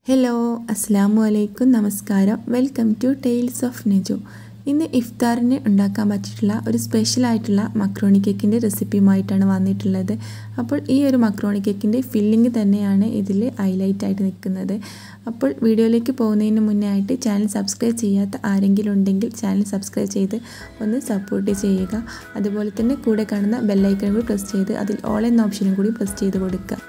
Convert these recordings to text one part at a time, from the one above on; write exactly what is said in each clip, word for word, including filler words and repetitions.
Hello അസ്സലാമു അലൈക്കും നമസ്കാരം welcome to tales of Neju. ഇന്ന് ഇഫ്താറിന് ഉണ്ടാക്കാൻ പറ്റിയിട്ടുള്ള ഒരു സ്പെഷ്യലായിട്ടുള്ള മക്രോണി കേക്കിൻ്റെ റെസിപ്പിയുമായിട്ടാണ് വന്നിട്ടുള്ളത്. അപ്പോൾ ഈ ഒരു മക്രോണി കേക്കിൻ്റെ ഫില്ലിങ് തന്നെയാണ് ഇതിൽ ഹൈലൈറ്റ് ആയിട്ട് നിൽക്കുന്നത്. അപ്പോൾ വീഡിയോയിലേക്ക് പോകുന്നതിന് മുന്നേ ആയിട്ട് ചാനൽ സബ്സ്ക്രൈബ് ചെയ്യാത്ത ആരെങ്കിലും ഉണ്ടെങ്കിൽ ചാനൽ സബ്സ്ക്രൈബ് ചെയ്ത് ഒന്ന് സപ്പോർട്ട് ചെയ്യുക. അതുപോലെ തന്നെ കൂടെ കാണുന്ന ബെല്ലൈക്കൺ കൂടി പ്രസ് ചെയ്ത് അതിൽ ഓൾ എന്ന ഓപ്ഷനും കൂടി പ്രസ് ചെയ്ത് കൊടുക്കുക.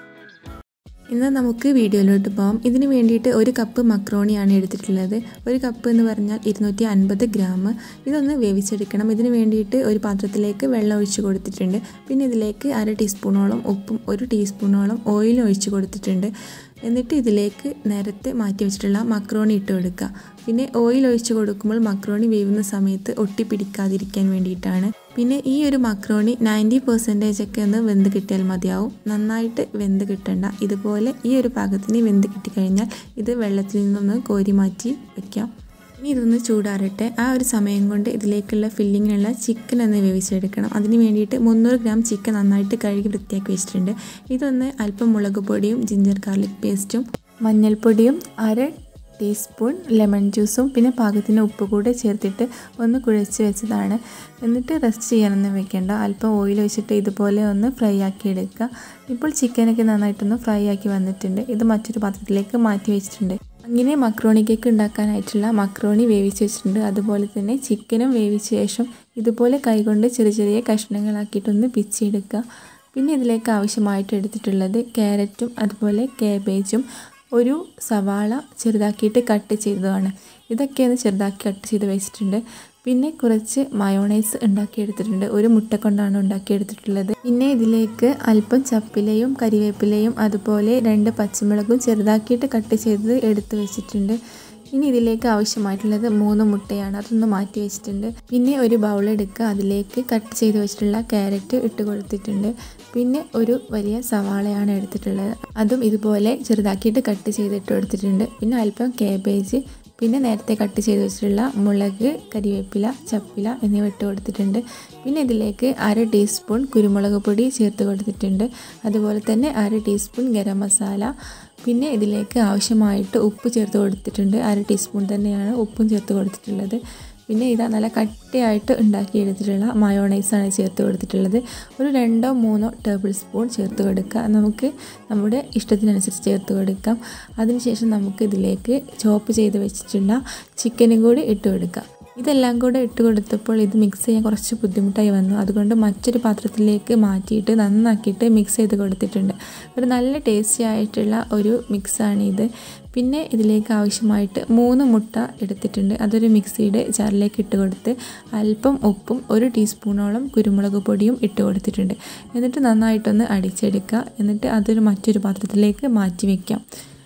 ഇന്ന് നമുക്ക് വീഡിയോയിലോട്ട് പോകാം. ഇതിന് വേണ്ടിയിട്ട് ഒരു കപ്പ് മക്രോണിയാണ് എടുത്തിട്ടുള്ളത്. ഒരു കപ്പ് എന്ന് പറഞ്ഞാൽ ഇരുന്നൂറ്റി അൻപത് ഗ്രാം. ഇതൊന്ന് വേവിച്ചെടുക്കണം. ഇതിന് വേണ്ടിയിട്ട് ഒരു പാത്രത്തിലേക്ക് വെള്ളം ഒഴിച്ച് കൊടുത്തിട്ടുണ്ട്. പിന്നെ ഇതിലേക്ക് അര ടീസ്പൂണോളം ഉപ്പും ഒരു ടീസ്പൂണോളം ഓയിലും ഒഴിച്ച് കൊടുത്തിട്ടുണ്ട്. എന്നിട്ട് ഇതിലേക്ക് നേരത്തെ മാറ്റി വെച്ചിട്ടുള്ള മക്രോണി ഇട്ട് കൊടുക്കുക. പിന്നെ ഓയിൽ ഒഴിച്ച് കൊടുക്കുമ്പോൾ മക്രോണി വേവുന്ന സമയത്ത് ഒട്ടിപ്പിടിക്കാതിരിക്കാൻ വേണ്ടിയിട്ടാണ്. പിന്നെ ഈ ഒരു മക്രോണി നയൻറ്റി പെർസെൻറ്റേജ് ഒക്കെ ഒന്ന് വെന്ത് കിട്ടിയാൽ മതിയാവും. നന്നായിട്ട് വെന്ത് കിട്ടണ്ട. ഇതുപോലെ ഈ ഒരു പാകത്തിന് വെന്ത് കിട്ടിക്കഴിഞ്ഞാൽ ഇത് വെള്ളത്തിൽ നിന്നൊന്ന് കോരി മാറ്റി വയ്ക്കാം. ഇനി ഇതൊന്ന് ചൂടാറട്ടെ. ആ ഒരു സമയം കൊണ്ട് ഇതിലേക്കുള്ള ഫില്ലിങ്ങിനുള്ള ചിക്കൻ ഒന്ന് വേവിച്ചെടുക്കണം. അതിന് വേണ്ടിയിട്ട് മുന്നൂറ് ഗ്രാം ചിക്കൻ നന്നായിട്ട് കഴുകി വൃത്തിയാക്കി വെച്ചിട്ടുണ്ട്. ഇതൊന്ന് അല്പം മുളക് പൊടിയും ജിഞ്ചർ ഗാർലിക് പേസ്റ്റും മഞ്ഞൾപ്പൊടിയും അര ടീസ്പൂൺ ലെമൺ ജ്യൂസും പിന്നെ പാകത്തിന് ഉപ്പ് കൂടെ ചേർത്തിട്ട് ഒന്ന് കുഴച്ച് വെച്ചതാണ്. എന്നിട്ട് റെസ്റ്റ് ചെയ്യാനൊന്നും വെക്കേണ്ട. അല്പം ഓയിൽ ഒഴിച്ചിട്ട് ഇതുപോലെ ഒന്ന് ഫ്രൈ ആക്കി എടുക്കുക. ഇപ്പോൾ ചിക്കനൊക്കെ നന്നായിട്ടൊന്ന് ഫ്രൈ ആക്കി വന്നിട്ടുണ്ട്. ഇത് മറ്റൊരു പാത്രത്തിലേക്ക് മാറ്റി വെച്ചിട്ടുണ്ട്. അങ്ങനെ മക്രോണി കേക്ക് ഉണ്ടാക്കാനായിട്ടുള്ള മക്രോണി വേവിച്ച് വെച്ചിട്ടുണ്ട്. അതുപോലെ തന്നെ ചിക്കനും വേവിച്ച ശേഷം ഇതുപോലെ കൈകൊണ്ട് ചെറിയ ചെറിയ കഷ്ണങ്ങളാക്കിയിട്ടൊന്ന് പിച്ചെടുക്കുക. പിന്നെ ഇതിലേക്ക് ആവശ്യമായിട്ട് എടുത്തിട്ടുള്ളത് ക്യാരറ്റും അതുപോലെ കാബേജും ഒരു സവാള ചെറുതാക്കിയിട്ട് കട്ട് ചെയ്തതാണ്. ഇതൊക്കെയൊന്ന് ചെറുതാക്കി കട്ട് ചെയ്ത് വെച്ചിട്ടുണ്ട്. പിന്നെ കുറച്ച് മയോണൈസ് ഉണ്ടാക്കിയെടുത്തിട്ടുണ്ട്. ഒരു മുട്ട കൊണ്ടാണ് ഉണ്ടാക്കിയെടുത്തിട്ടുള്ളത്. പിന്നെ ഇതിലേക്ക് അല്പം ചപ്പിലയും കരിവേപ്പിലയും അതുപോലെ രണ്ട് പച്ചമുളകും ചെറുതാക്കിയിട്ട് കട്ട് ചെയ്ത് എടുത്ത് വെച്ചിട്ടുണ്ട്. ഇനി ഇതിലേക്ക് ആവശ്യമായിട്ടുള്ളത് മൂന്ന് മുട്ടയാണ്. അതൊന്ന് മാറ്റി വെച്ചിട്ടുണ്ട്. പിന്നെ ഒരു ബൗൾ എടുക്കുക. അതിലേക്ക് കട്ട് ചെയ്ത് വെച്ചിട്ടുള്ള ക്യാരറ്റ് ഇട്ട് കൊടുത്തിട്ടുണ്ട്. പിന്നെ ഒരു വലിയ സവാളയാണ് എടുത്തിട്ടുള്ളത്. അതും ഇതുപോലെ ചെറുതാക്കിയിട്ട് കട്ട് ചെയ്തിട്ട് കൊടുത്തിട്ടുണ്ട്. പിന്നെ അല്പം കാബേജ്, പിന്നെ നേരത്തെ കട്ട് ചെയ്ത് വെച്ചിട്ടുള്ള മുളക്, കരിവേപ്പില, ചപ്പില എന്നിവ ഇട്ട് കൊടുത്തിട്ടുണ്ട്. പിന്നെ ഇതിലേക്ക് അര ടീസ്പൂൺ കുരുമുളക് പൊടി ചേർത്ത് കൊടുത്തിട്ടുണ്ട്. അതുപോലെ തന്നെ അര ടീസ്പൂൺ ഗരം മസാല. പിന്നെ ഇതിലേക്ക് ആവശ്യമായിട്ട് ഉപ്പ് ചേർത്ത് കൊടുത്തിട്ടുണ്ട്. അര ടീസ്പൂൺ തന്നെയാണ് ഉപ്പും ചേർത്ത് കൊടുത്തിട്ടുള്ളത്. പിന്നെ ഇതാ നല്ല കട്ടിയായിട്ട് ഉണ്ടാക്കിയെടുത്തിട്ടുള്ള മയോണൈസാണ് ചേർത്ത് കൊടുത്തിട്ടുള്ളത്. ഒരു രണ്ടോ മൂന്നോ ടേബിൾ സ്പൂൺ ചേർത്ത് കൊടുക്കുക. നമുക്ക് നമ്മുടെ ഇഷ്ടത്തിനനുസരിച്ച് ചേർത്ത് കൊടുക്കാം. അതിനുശേഷം നമുക്ക് ഇതിലേക്ക് ചോപ്പ് ചെയ്ത് വെച്ചിട്ടുള്ള ചിക്കനും കൂടി ഇട്ട് കൊടുക്കാം. ഇതെല്ലാം കൂടെ ഇട്ട് കൊടുത്തപ്പോൾ ഇത് മിക്സ് ചെയ്യാൻ കുറച്ച് ബുദ്ധിമുട്ടായി വന്നു. അതുകൊണ്ട് മറ്റൊരു പാത്രത്തിലേക്ക് മാറ്റിയിട്ട് നന്നാക്കിയിട്ട് മിക്സ് ചെയ്ത് കൊടുത്തിട്ടുണ്ട്. ഒരു നല്ല ടേസ്റ്റി ആയിട്ടുള്ള ഒരു മിക്സാണിത്. പിന്നെ ഇതിലേക്ക് ആവശ്യമായിട്ട് മൂന്ന് മുട്ട എടുത്തിട്ടുണ്ട്. അതൊരു മിക്സിയുടെ ജാറിലേക്ക് ഇട്ട് കൊടുത്ത് അല്പം ഉപ്പും ഒരു ടീസ്പൂണോളം കുരുമുളക് പൊടിയും ഇട്ട് കൊടുത്തിട്ടുണ്ട്. എന്നിട്ട് നന്നായിട്ടൊന്ന് അടിച്ചെടുക്കുക. എന്നിട്ട് അതൊരു മറ്റൊരു പാത്രത്തിലേക്ക് മാറ്റി വയ്ക്കാം.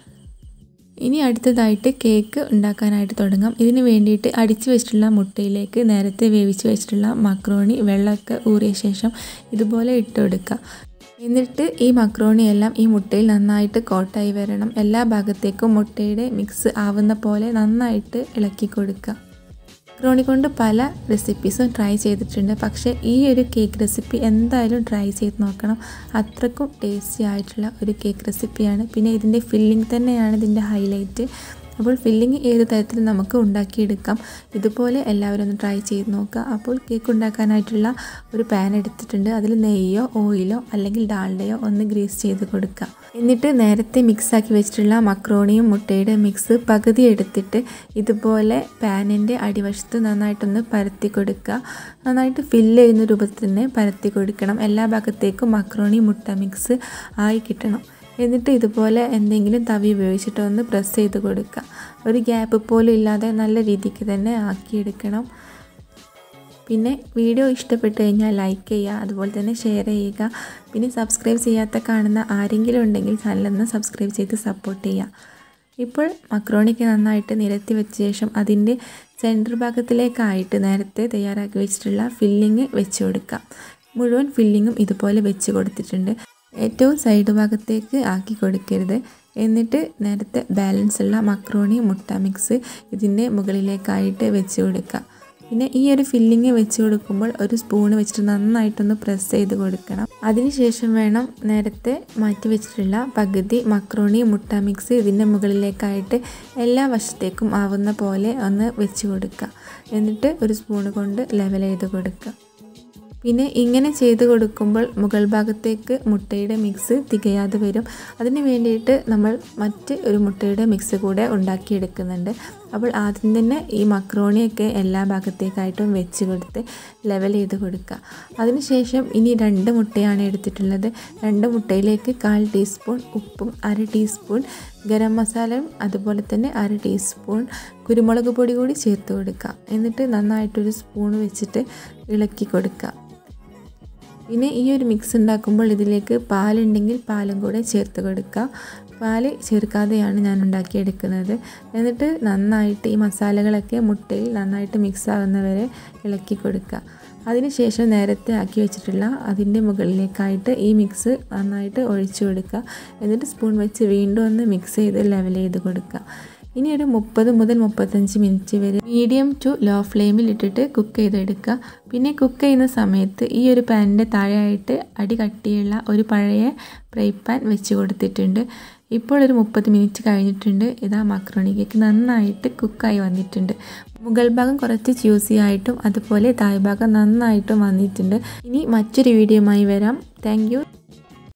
ഇനി അടുത്തതായിട്ട് കേക്ക് ഉണ്ടാക്കാനായിട്ട് തുടങ്ങാം. ഇതിന് വേണ്ടിയിട്ട് അടിച്ചു വെച്ചിട്ടുള്ള മുട്ടയിലേക്ക് നേരത്തെ വേവിച്ച് വെച്ചിട്ടുള്ള മക്രോണി വെള്ളമൊക്കെ ഊറിയ ശേഷം ഇതുപോലെ ഇട്ട് കൊടുക്കുക. എന്നിട്ട് ഈ മക്രോണി എല്ലാം ഈ മുട്ടയിൽ നന്നായിട്ട് കോട്ടായി വരണം. എല്ലാ ഭാഗത്തേക്കും മുട്ടയുടെ മിക്സ് ആവുന്ന പോലെ നന്നായിട്ട് ഇളക്കി കൊടുക്കുക. മക്രോണി കൊണ്ട് പല റെസിപ്പീസും ട്രൈ ചെയ്തിട്ടുണ്ട്. പക്ഷേ ഈ ഒരു കേക്ക് റെസിപ്പി എന്തായാലും ട്രൈ ചെയ്ത് നോക്കണം. അത്രക്കും ടേസ്റ്റി ആയിട്ടുള്ള ഒരു കേക്ക് റെസിപ്പിയാണ്. പിന്നെ ഇതിൻ്റെ ഫില്ലിംഗ് തന്നെയാണ് ഇതിൻ്റെ ഹൈലൈറ്റ്. അപ്പോൾ ഫില്ലിംഗ് ഏത് തരത്തിൽ നമുക്ക് ഉണ്ടാക്കിയെടുക്കാം. ഇതുപോലെ എല്ലാവരും ഒന്ന് ട്രൈ ചെയ്ത് നോക്കുക. അപ്പോൾ കേക്ക് ഉണ്ടാക്കാനായിട്ടുള്ള ഒരു പാൻ എടുത്തിട്ടുണ്ട്. അതിൽ നെയ്യോ ഓയിലോ അല്ലെങ്കിൽ ഡാൽഡയോ ഒന്ന് ഗ്രീസ് ചെയ്ത് കൊടുക്കുക. എന്നിട്ട് നേരത്തെ മിക്സാക്കി വെച്ചിട്ടുള്ള മക്രോണിയും മുട്ടയുടെ മിക്സ് പകുതി എടുത്തിട്ട് ഇതുപോലെ പാനിൻ്റെ അടിവശത്ത് നന്നായിട്ടൊന്ന് പരത്തി കൊടുക്കുക. നന്നായിട്ട് ഫില്ല് ചെയ്യുന്ന രൂപത്തിൽ തന്നെ പരത്തി കൊടുക്കണം. എല്ലാ ഭാഗത്തേക്കും മക്രോണി മുട്ട മിക്സ് ആയി കിട്ടണം. എന്നിട്ട് ഇതുപോലെ എന്തെങ്കിലും തവി ഉപയോഗിച്ചിട്ട് ഒന്ന് പ്രസ് ചെയ്ത് കൊടുക്കുക. ഒരു ഗ്യാപ്പ് പോലും ഇല്ലാതെ നല്ല രീതിക്ക് തന്നെ ആക്കിയെടുക്കണം. പിന്നെ വീഡിയോ ഇഷ്ടപ്പെട്ട് കഴിഞ്ഞാൽ ലൈക്ക് ചെയ്യുക, അതുപോലെ തന്നെ ഷെയർ ചെയ്യുക. പിന്നെ സബ്സ്ക്രൈബ് ചെയ്യാത്ത കാണുന്ന ആരെങ്കിലും ഉണ്ടെങ്കിൽ ചാനലൊന്ന് സബ്സ്ക്രൈബ് ചെയ്ത് സപ്പോർട്ട് ചെയ്യുക. ഇപ്പോൾ മക്രോണിക്ക് നന്നായിട്ട് നിരത്തി വെച്ച ശേഷം അതിൻ്റെ സെൻറ്റർ ഭാഗത്തിലേക്കായിട്ട് നേരത്തെ തയ്യാറാക്കി വെച്ചിട്ടുള്ള ഫില്ലിങ് വെച്ച് കൊടുക്കുക. മുഴുവൻ ഫില്ലിങ്ങും ഇതുപോലെ വെച്ച് കൊടുത്തിട്ടുണ്ട്. ഏറ്റവും സൈഡ് ഭാഗത്തേക്ക് ആക്കി കൊടുക്കരുത്. എന്നിട്ട് നേരത്തെ ബാലൻസ് ഉള്ള മക്രോണി മുട്ട മിക്സ് ഇതിൻ്റെ മുകളിലേക്കായിട്ട് വെച്ച് കൊടുക്കുക. പിന്നെ ഈ ഒരു ഫില്ലിങ് വെച്ച് കൊടുക്കുമ്പോൾ ഒരു സ്പൂണ് വെച്ചിട്ട് നന്നായിട്ടൊന്ന് പ്രസ് ചെയ്ത് കൊടുക്കണം. അതിനുശേഷം വേണം നേരത്തെ മാറ്റി വെച്ചിട്ടുള്ള പകുതി മക്രോണി മുട്ട മിക്സ് ഇതിൻ്റെ മുകളിലേക്കായിട്ട് എല്ലാ വശത്തേക്കും ആവുന്ന പോലെ ഒന്ന് വെച്ച് കൊടുക്കുക. എന്നിട്ട് ഒരു സ്പൂൺ കൊണ്ട് ലെവൽ ചെയ്ത് കൊടുക്കുക. പിന്നെ ഇങ്ങനെ ചെയ്ത് കൊടുക്കുമ്പോൾ മുകൾ ഭാഗത്തേക്ക് മുട്ടയുടെ മിക്സ് തികയാതെ വരും. അതിന് വേണ്ടിയിട്ട് നമ്മൾ മറ്റ് ഒരു മുട്ടയുടെ മിക്സ് കൂടെ ഉണ്ടാക്കിയെടുക്കുന്നുണ്ട്. അപ്പോൾ ആദ്യം തന്നെ ഈ മക്രോണിയൊക്കെ എല്ലാ ഭാഗത്തേക്കായിട്ടും വെച്ച് കൊടുത്ത് ലെവൽ ചെയ്ത് കൊടുക്കുക. അതിനുശേഷം ഇനി രണ്ട് മുട്ടയാണ് എടുത്തിട്ടുള്ളത്. രണ്ട് മുട്ടയിലേക്ക് കാൽ ടീസ്പൂൺ ഉപ്പും അര ടീസ്പൂൺ ഗരം മസാലയും അതുപോലെ തന്നെ അര ടീസ്പൂൺ കുരുമുളക് പൊടി കൂടി ചേർത്ത് കൊടുക്കുക. എന്നിട്ട് നന്നായിട്ടൊരു സ്പൂൺ വെച്ചിട്ട് ഇളക്കി കൊടുക്കുക. പിന്നെ ഈ ഒരു മിക്സ് ഉണ്ടാക്കുമ്പോൾ ഇതിലേക്ക് പാലുണ്ടെങ്കിൽ പാലും കൂടെ ചേർത്ത് കൊടുക്കുക. പാൽ ചേർക്കാതെയാണ് ഞാൻ ഉണ്ടാക്കിയെടുക്കുന്നത്. എന്നിട്ട് നന്നായിട്ട് ഈ മസാലകളൊക്കെ മുട്ടയിൽ നന്നായിട്ട് മിക്സ് ആകുന്നവരെ ഇളക്കി കൊടുക്കുക. അതിനുശേഷം നേരത്തെ ആക്കി വെച്ചിട്ടുള്ള അതിൻ്റെ മുകളിലേക്കായിട്ട് ഈ മിക്സ് നന്നായിട്ട് ഒഴിച്ചു കൊടുക്കുക. എന്നിട്ട് സ്പൂൺ വെച്ച് വീണ്ടും ഒന്ന് മിക്സ് ചെയ്ത് ലെവൽ ചെയ്ത് കൊടുക്കുക. ഇനി ഒരു മുപ്പത് മുതൽ മുപ്പത്തഞ്ച് മിനിറ്റ് വരെ മീഡിയം ടു ലോ ഫ്ലെയിമിൽ ഇട്ടിട്ട് കുക്ക് ചെയ്തെടുക്കുക. പിന്നെ കുക്ക് ചെയ്യുന്ന സമയത്ത് ഈ ഒരു പാനിൻ്റെ താഴെയായിട്ട് അടി കട്ടിയുള്ള ഒരു പഴയ ഫ്രൈ പാൻ വെച്ച് കൊടുത്തിട്ടുണ്ട്. ഇപ്പോൾ ഒരു മുപ്പത് മിനിറ്റ് കഴിഞ്ഞിട്ടുണ്ട്. ഇതാ മക്രോണി കേക്ക് നന്നായിട്ട് കുക്കായി വന്നിട്ടുണ്ട്. മുകൾ ഭാഗം കുറച്ച് ജ്യൂസി ആയിട്ടും അതുപോലെ താഴ് ഭാഗം നന്നായിട്ടും വന്നിട്ടുണ്ട്. ഇനി മറ്റൊരു വീഡിയോയുമായി വരാം. Thank U.